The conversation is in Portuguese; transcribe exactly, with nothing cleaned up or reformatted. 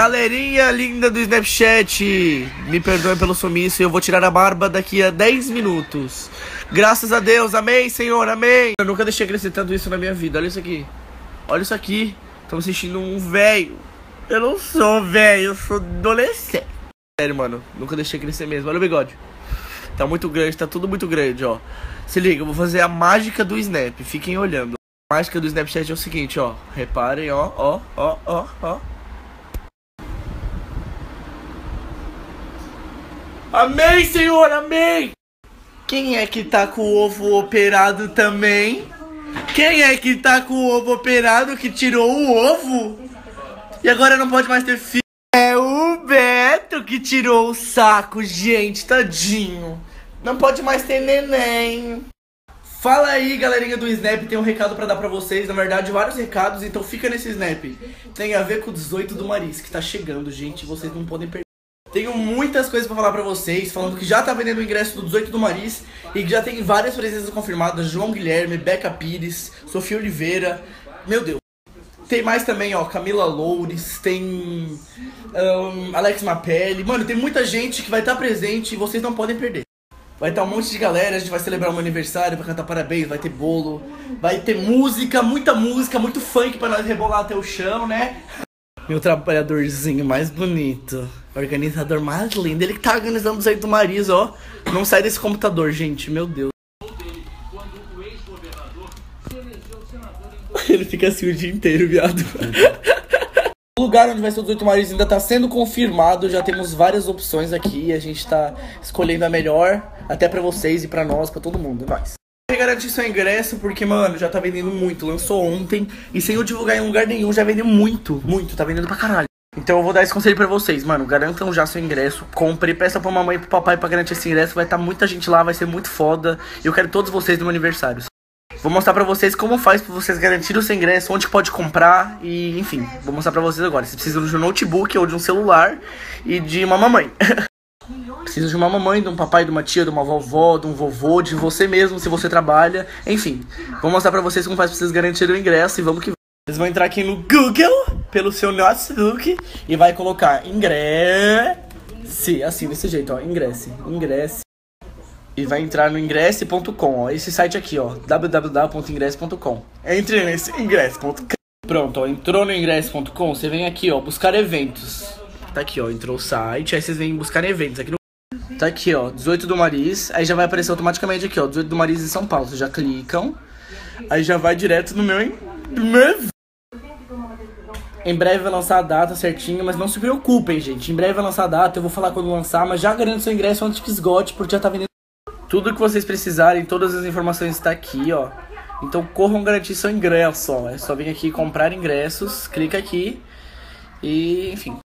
Galerinha linda do Snapchat, me perdoem pelo sumiço, eu vou tirar a barba daqui a dez minutos. Graças a Deus, amém, Senhor, amém. Eu nunca deixei crescer tanto isso na minha vida, olha isso aqui. Olha isso aqui, estamos assistindo um velho. Eu não sou velho, eu sou adolescente. Sério, mano, nunca deixei crescer mesmo, olha o bigode. Tá muito grande, tá tudo muito grande, ó. Se liga, eu vou fazer a mágica do Snap, fiquem olhando. A mágica do Snapchat é o seguinte, ó. Reparem, ó, ó, ó, ó, ó. Amém, Senhor, amém! Quem é que tá com o ovo operado também? Quem é que tá com o ovo operado que tirou o ovo? E agora não pode mais ter filho? É o Beto que tirou o saco, gente, tadinho. Não pode mais ter neném. Fala aí, galerinha do Snap, tem um recado pra dar pra vocês. Na verdade, vários recados, então fica nesse Snap. Tem a ver com o dezoito do Maris, que tá chegando, gente, vocês não podem perder. Tenho muitas coisas pra falar pra vocês, falando que já tá vendendo o ingresso do dezoito do Maris e que já tem várias presenças confirmadas: João Guilherme, Beca Pires, Sofia Oliveira. Meu Deus. Tem mais também, ó, Camila Loures, tem um, Alex Mapelli. Mano, tem muita gente que vai estar presente e vocês não podem perder. Vai estar um monte de galera, a gente vai celebrar o meu aniversário, vai cantar parabéns, vai ter bolo, vai ter música, muita música, muito funk pra nós rebolar até o chão, né? Meu trabalhadorzinho mais bonito, organizador mais lindo, ele que tá organizando o dezoito do Maris, ó. Não sai desse computador, gente, meu Deus. Ele fica assim o dia inteiro, viado. O lugar onde vai ser o dezoito do Maris ainda tá sendo confirmado, já temos várias opções aqui, a gente tá escolhendo a melhor, até pra vocês e pra nós, pra todo mundo, nós. Garantir seu ingresso porque, mano, já tá vendendo muito, lançou ontem e sem eu divulgar em lugar nenhum já vendeu muito, muito, tá vendendo pra caralho. Então eu vou dar esse conselho pra vocês, mano, garantam já seu ingresso, compre, peça pra mamãe e pro papai pra garantir esse ingresso, vai estar muita gente lá, vai ser muito foda e eu quero todos vocês no meu aniversário. Vou mostrar pra vocês como faz pra vocês garantirem o seu ingresso, onde pode comprar e, enfim, vou mostrar pra vocês agora. Vocês precisam de um notebook ou de um celular e de uma mamãe. Precisa de uma mamãe, de um papai, de uma tia, de uma vovó, de um vovô, de você mesmo, se você trabalha. Enfim, vou mostrar pra vocês como faz pra vocês garantirem o ingresso e vamos que vamos. Vocês vão entrar aqui no Google, pelo seu notebook, e vai colocar ingresso, assim, desse jeito, ó, ingresse, ingresse. E vai entrar no ingresse ponto com, ó, esse site aqui, ó, w w w ponto ingresse ponto com. Entre nesse ingresse ponto com. Pronto, ó, entrou no ingresse ponto com, você vem aqui, ó, buscar eventos. Tá aqui, ó, entrou o site, aí vocês vêm buscar eventos aqui no... Tá aqui, ó, dezoito do Maris, aí já vai aparecer automaticamente aqui, ó, dezoito do Maris em São Paulo. Vocês já clicam, aí já vai direto no meu... Em breve vai lançar a data certinho, mas não se preocupem, gente. Em breve vai lançar a data, eu vou falar quando lançar, mas já garanto seu ingresso antes que esgote, porque já tá vendendo tudo que vocês precisarem, todas as informações está aqui, ó. Então corram garantir seu ingresso, ó. É só vir aqui comprar ingressos, clica aqui e, enfim.